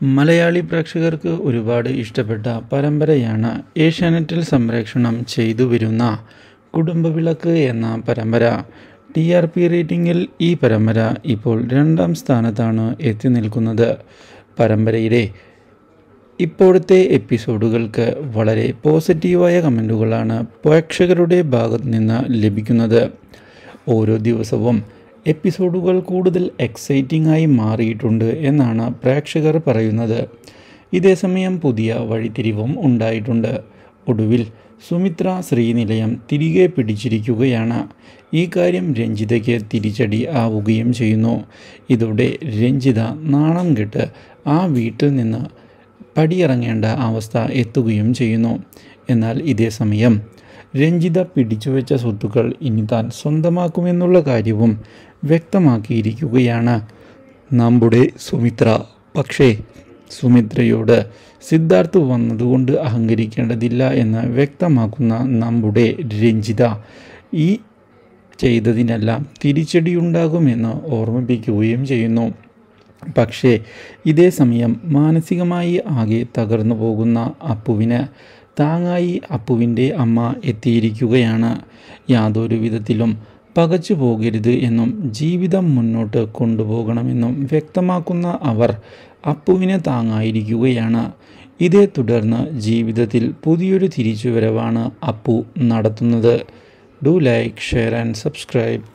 മലയാളി പ്രേക്ഷകർക്ക് ഒരുപാട് ഇഷ്ടപ്പെട്ട പരമ്പരയാണ് ഏഷ്യാനെറ്റിൽ സംപ്രേഷണം ചെയ്തു വരുന്ന കുടുംബവിളക്ക് എന്ന പരമ്പര. TRP റേറ്റിംഗിൽ ഈ പരമ്പര ഇപ്പോൾ 2ാം സ്ഥാനത്താണ് എത്തി നിൽക്കുന്നത്. പരമ്പരയിലെ ഇപ്പോഴത്തെ എപ്പിസോഡുകൾക്ക് വളരെ പോസിറ്റീവായ കമൻറ്റുകളാണ് പ്രേക്ഷകരുടെ ഭാഗത്തു നിന്ന് ലഭിക്കുന്നത്. ഓരോ ദിവസവും എപ്പിസോഡുകൾ കൂടുതൽ എക്സൈറ്റിംഗ് ആയി മാറിയിട്ടുണ്ട് എന്നാണ് പ്രേക്ഷകർ പറയുന്നത്. ഇതേസമയം പുതിയ വഴിത്തിരിവും ഉണ്ടായിട്ടുണ്ട്. ഒടുവിൽ സുമിത്ര ശ്രീനിലയം തിരികെ പിടിച്ചിരിക്കുകയാണ്. ഈ കാര്യം രഞ്ജിതയ്ക്ക് തിരിച്ചടി ആവുകയും ചെയ്യുന്നു. ഇതോടെ രഞ്ജിത നാണം കെട്ട് ആ വീട്ടിൽ നിന്ന് പടിയിറങ്ങേണ്ട അവസ്ഥ എത്തുകയും ചെയ്യുന്നു. എന്നാൽ ഇതേസമയം രഞ്ജിത പിടിച്ചുവെച്ച സ്വത്തുക്കൾ ഇനി താൻ സ്വന്തമാക്കുമെന്നുള്ള കാര്യവും വ്യക്തമാക്കിയിരിക്കുകയാണ് നമ്മുടെ സുമിത്ര. പക്ഷേ സുമിത്രയോട് സിദ്ധാർത്ഥ് വന്നതുകൊണ്ട് അഹങ്കരിക്കേണ്ടതില്ല എന്ന് വ്യക്തമാക്കുന്ന നമ്മുടെ രഞ്ജിത ഈ ചെയ്തതിനെല്ലാം തിരിച്ചടിയുണ്ടാകുമെന്ന് ഓർമ്മിപ്പിക്കുകയും ചെയ്യുന്നു. പക്ഷേ ഇതേ സമയം മാനസികമായി ആകെ തകർന്നു പോകുന്ന അപ്പുവിന് താങ്ങായി അപ്പുവിൻ്റെ അമ്മ എത്തിയിരിക്കുകയാണ്. യാതൊരു വിധത്തിലും പകച്ചു പോകരുത് എന്നും ജീവിതം മുന്നോട്ട് കൊണ്ടുപോകണമെന്നും വ്യക്തമാക്കുന്ന അവർ അപ്പുവിനെ താങ്ങായിരിക്കുകയാണ്. ഇതേ തുടർന്ന് ജീവിതത്തിൽ പുതിയൊരു തിരിച്ചുവരവാണ് അപ്പു നടത്തുന്നത്. Do like, share and subscribe.